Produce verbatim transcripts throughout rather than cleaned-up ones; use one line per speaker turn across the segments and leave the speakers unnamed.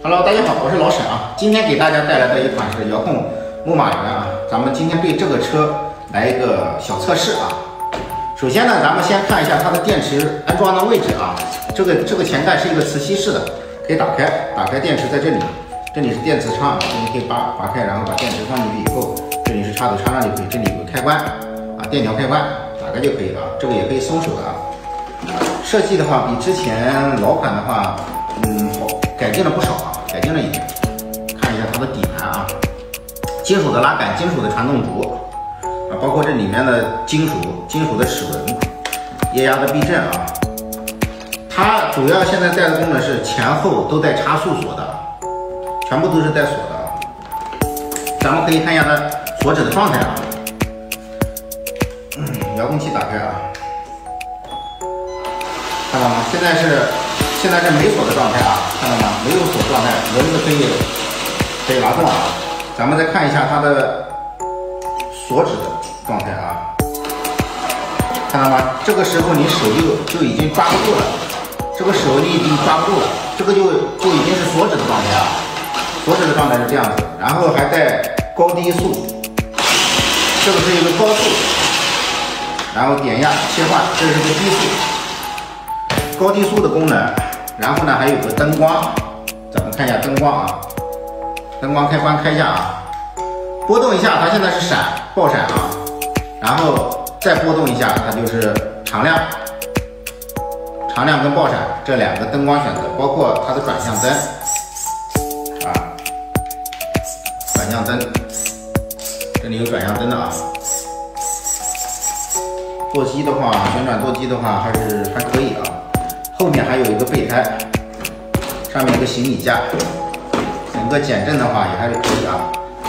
Hello， 大家好，我是老沈啊。今天给大家带来的一款是遥控牧马人啊。咱们今天对这个车来一个小测试啊。首先呢，咱们先看一下它的电池安装的位置啊。这个这个前盖是一个磁吸式的，可以打开，打开电池在这里，这里是电磁插，你可以拔拔开，然后把电池放进去以后，这里是插头插上就可以，这里有个开关啊，电条开关，打开就可以了。这个也可以松手的啊。设计的话，比之前老款的话，嗯，好改进了不少啊。改进了一点，看一下它的底盘啊，金属的拉杆，金属的传动轴啊，包括这里面的金属、金属的齿轮、液压的避震啊。它主要现在带的功能是前后都带差速锁的，全部都是带锁的。咱们可以看一下它锁止的状态啊，嗯，遥控器打开啊，看到吗？现在是。现在是没锁的状态啊，看到吗？没有锁状态，轮子可以可以拉动啊。咱们再看一下它的锁止的状态啊，看到吗？这个时候你手就就已经抓不住了，这个手你已经抓不住了，这个就就已经是锁止的状态啊。锁止的状态是这样子，然后还带高低速，这个是一个高速，然后点压切换，这是个低速，高低速的功能。然后呢，还有个灯光，咱们看一下灯光啊，灯光开关开一下啊，波动一下，它现在是闪爆闪啊，然后再波动一下，它就是常亮，常亮跟爆闪这两个灯光选择，包括它的转向灯啊，转向灯，这里有转向灯的啊。舵机的话，旋转舵机的话还是还可以啊。后面还有一个备胎，上面一个行李架，整个减震的话也还是可以啊。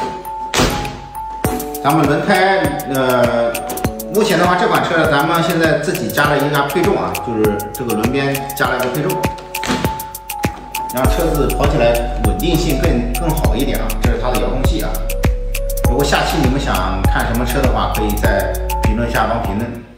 咱们轮胎，呃，目前的话这款车咱们现在自己加了一个配重啊，就是这个轮边加了一个配重，让车子跑起来稳定性更更好一点啊。这是它的遥控器啊。如果下期你们想看什么车的话，可以在评论下方评论。